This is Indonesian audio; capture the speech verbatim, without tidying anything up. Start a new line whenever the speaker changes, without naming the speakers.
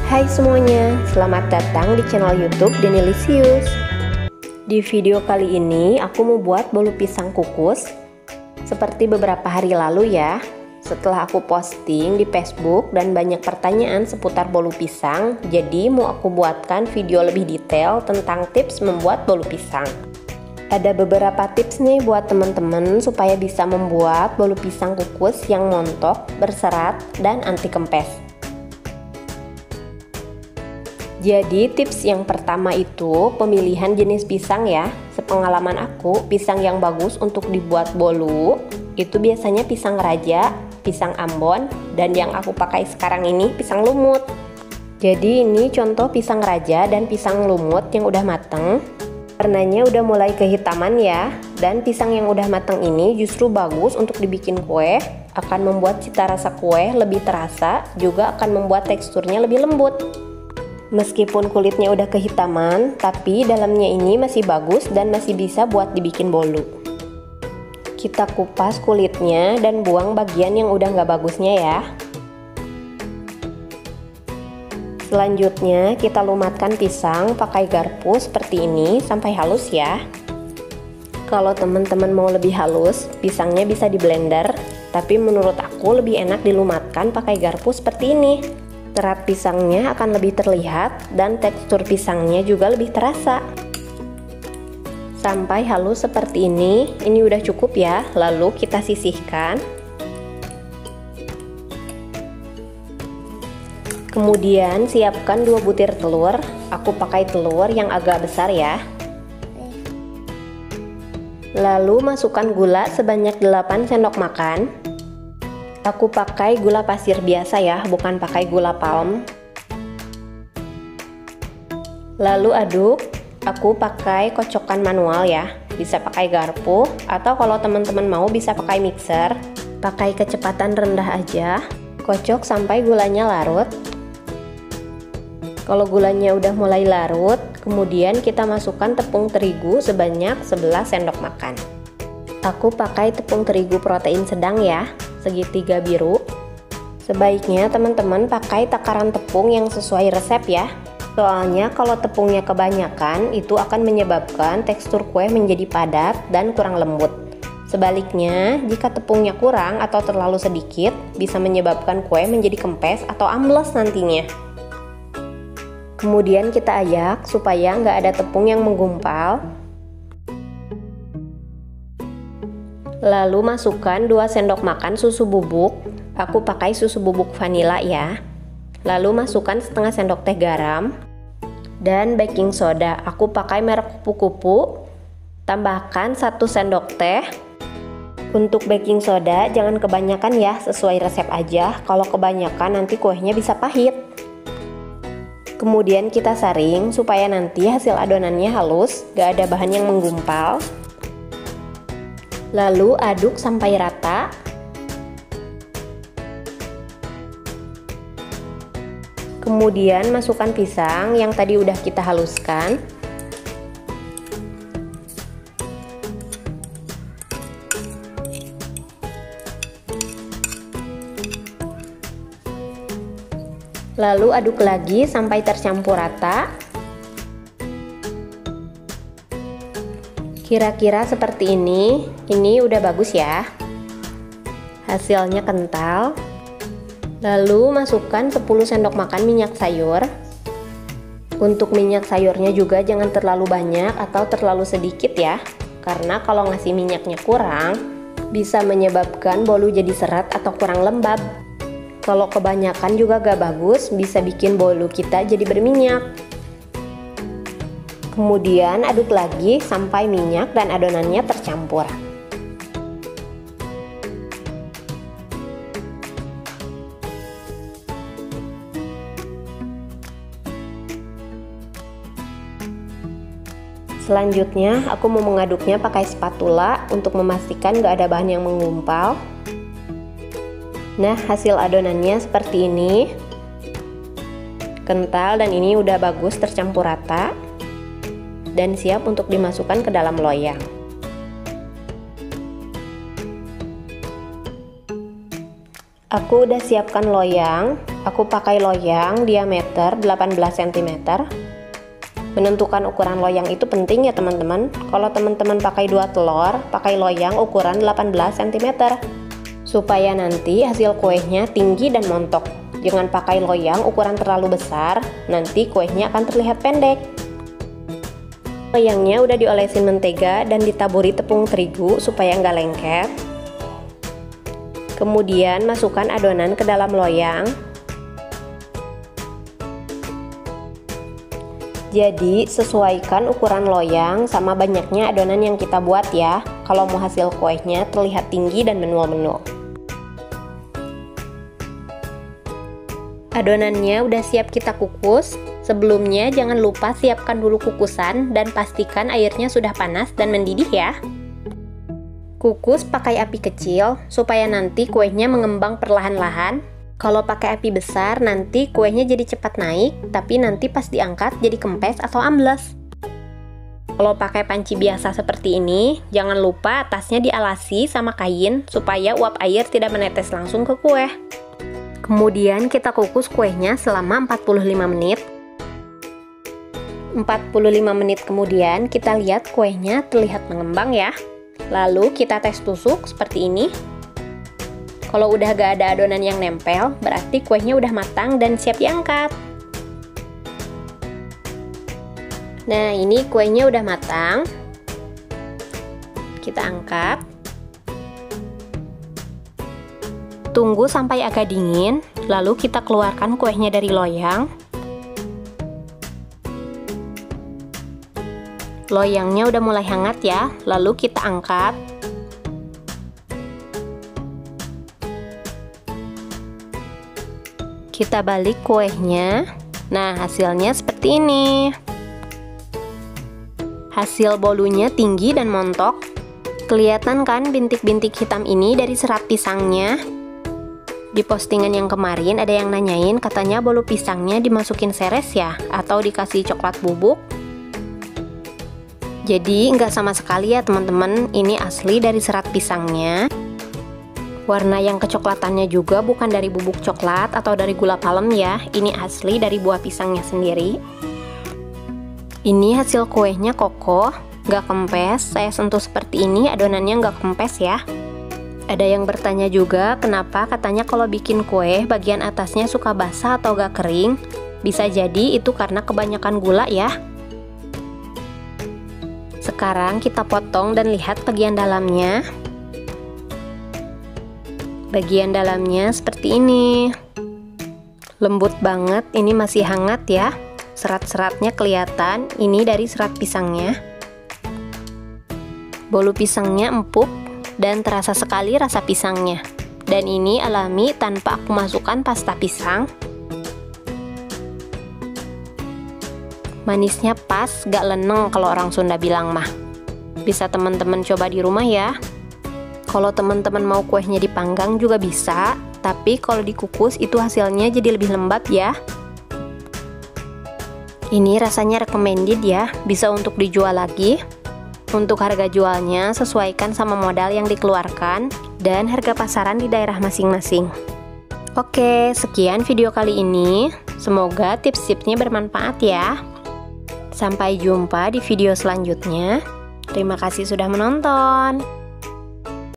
Hai semuanya, selamat datang di channel YouTube Denilisius. Di video kali ini aku mau buat bolu pisang kukus seperti beberapa hari lalu ya. Setelah aku posting di Facebook dan banyak pertanyaan seputar bolu pisang, jadi mau aku buatkan video lebih detail tentang tips membuat bolu pisang. Ada beberapa tips nih buat teman-teman supaya bisa membuat bolu pisang kukus yang montok, berserat, dan anti kempes. Jadi tips yang pertama itu pemilihan jenis pisang ya. Sepengalaman aku, pisang yang bagus untuk dibuat bolu itu biasanya pisang raja, pisang ambon, dan yang aku pakai sekarang ini pisang lumut. Jadi ini contoh pisang raja dan pisang lumut yang udah mateng. Warnanya udah mulai kehitaman ya. Dan pisang yang udah mateng ini justru bagus untuk dibikin kue. Akan membuat cita rasa kue lebih terasa, juga akan membuat teksturnya lebih lembut. Meskipun kulitnya udah kehitaman, tapi dalamnya ini masih bagus dan masih bisa buat dibikin bolu. Kita kupas kulitnya dan buang bagian yang udah nggak bagusnya ya. Selanjutnya kita lumatkan pisang pakai garpu seperti ini sampai halus ya. Kalau teman-teman mau lebih halus, pisangnya bisa di blender, tapi menurut aku lebih enak dilumatkan pakai garpu seperti ini. Serat pisangnya akan lebih terlihat dan tekstur pisangnya juga lebih terasa. Sampai halus seperti ini, ini udah cukup ya. Lalu kita sisihkan. Kemudian siapkan dua butir telur. Aku pakai telur yang agak besar ya. Lalu masukkan gula sebanyak delapan sendok makan. Aku pakai gula pasir biasa ya, bukan pakai gula palm. Lalu aduk. Aku pakai kocokan manual ya, bisa pakai garpu atau kalau teman-teman mau bisa pakai mixer. Pakai kecepatan rendah aja. Kocok sampai gulanya larut. Kalau gulanya udah mulai larut, kemudian kita masukkan tepung terigu sebanyak sebelas sendok makan. Aku pakai tepung terigu protein sedang ya, segitiga biru. Sebaiknya teman-teman pakai takaran tepung yang sesuai resep ya. Soalnya kalau tepungnya kebanyakan itu akan menyebabkan tekstur kue menjadi padat dan kurang lembut. Sebaliknya, jika tepungnya kurang atau terlalu sedikit, bisa menyebabkan kue menjadi kempes atau ambles nantinya. Kemudian kita ayak supaya nggak ada tepung yang menggumpal. Lalu masukkan dua sendok makan susu bubuk. Aku pakai susu bubuk vanila ya. Lalu masukkan setengah sendok teh garam dan baking soda. Aku pakai merek kupu-kupu. Tambahkan satu sendok teh. Untuk baking soda jangan kebanyakan ya, sesuai resep aja. Kalau kebanyakan nanti kuehnya bisa pahit. Kemudian kita saring supaya nanti hasil adonannya halus, gak ada bahan yang menggumpal. Lalu aduk sampai rata. Kemudian masukkan pisang yang tadi udah kita haluskan. Lalu aduk lagi sampai tercampur rata. Kira-kira seperti ini. Ini udah bagus ya. Hasilnya kental. Lalu masukkan sepuluh sendok makan minyak sayur. Untuk minyak sayurnya juga jangan terlalu banyak atau terlalu sedikit ya. Karena kalau ngasih minyaknya kurang, bisa menyebabkan bolu jadi seret atau kurang lembab. Kalau kebanyakan juga gak bagus, bisa bikin bolu kita jadi berminyak. Kemudian aduk lagi sampai minyak dan adonannya tercampur. Selanjutnya aku mau mengaduknya pakai spatula untuk memastikan gak ada bahan yang menggumpal. Nah, hasil adonannya seperti ini. Kental dan ini udah bagus tercampur rata. Dan siap untuk dimasukkan ke dalam loyang. Aku udah siapkan loyang. Aku pakai loyang diameter delapan belas sentimeter. Menentukan ukuran loyang itu penting ya teman-teman. Kalau teman-teman pakai dua telur, pakai loyang ukuran delapan belas sentimeter. Supaya nanti hasil kuenya tinggi dan montok. Jangan pakai loyang ukuran terlalu besar, nanti kuenya akan terlihat pendek. Loyangnya udah diolesin mentega dan ditaburi tepung terigu supaya nggak lengket. Kemudian masukkan adonan ke dalam loyang. Jadi sesuaikan ukuran loyang sama banyaknya adonan yang kita buat ya, kalau mau hasil kuenya terlihat tinggi dan menua-menua. Adonannya udah siap kita kukus. Sebelumnya jangan lupa siapkan dulu kukusan dan pastikan airnya sudah panas dan mendidih ya. Kukus pakai api kecil supaya nanti kuenya mengembang perlahan-lahan. Kalau pakai api besar nanti kuenya jadi cepat naik, tapi nanti pas diangkat jadi kempes atau ambles. Kalau pakai panci biasa seperti ini, jangan lupa atasnya dialasi sama kain supaya uap air tidak menetes langsung ke kue. Kemudian kita kukus kuenya selama empat puluh lima menit. empat puluh lima menit kemudian kita lihat kuenya terlihat mengembang ya. Lalu kita tes tusuk seperti ini. Kalau udah gak ada adonan yang nempel, berarti kuenya udah matang dan siap diangkat. Nah, ini kuenya udah matang. Kita angkat. Tunggu sampai agak dingin, lalu kita keluarkan kuenya dari loyang. Loyangnya udah mulai hangat ya, lalu kita angkat. Kita balik kuenya. Nah, hasilnya seperti ini. Hasil bolunya tinggi dan montok. Kelihatan kan bintik-bintik hitam ini dari serat pisangnya? Di postingan yang kemarin ada yang nanyain katanya bolu pisangnya dimasukin seres ya, atau dikasih coklat bubuk. Jadi nggak sama sekali ya teman-teman, ini asli dari serat pisangnya. Warna yang kecoklatannya juga bukan dari bubuk coklat atau dari gula palem ya, ini asli dari buah pisangnya sendiri. Ini hasil kuenya kokoh, nggak kempes, saya sentuh seperti ini adonannya nggak kempes ya. Ada yang bertanya juga kenapa katanya kalau bikin kue bagian atasnya suka basah atau gak kering. Bisa jadi itu karena kebanyakan gula ya. Sekarang kita potong dan lihat bagian dalamnya. Bagian dalamnya seperti ini. Lembut banget, ini masih hangat ya. Serat-seratnya kelihatan, ini dari serat pisangnya. Bolu pisangnya empuk dan terasa sekali rasa pisangnya. Dan ini alami tanpa aku masukkan pasta pisang. Manisnya pas, gak leneng kalau orang Sunda bilang mah. Bisa teman-teman coba di rumah ya. Kalau teman-teman mau kuenya dipanggang juga bisa, tapi kalau dikukus itu hasilnya jadi lebih lembab ya. Ini rasanya recommended ya, bisa untuk dijual lagi. Untuk harga jualnya sesuaikan sama modal yang dikeluarkan dan harga pasaran di daerah masing-masing. Oke, sekian video kali ini. Semoga tips-tipsnya bermanfaat ya. Sampai jumpa di video selanjutnya. Terima kasih sudah menonton.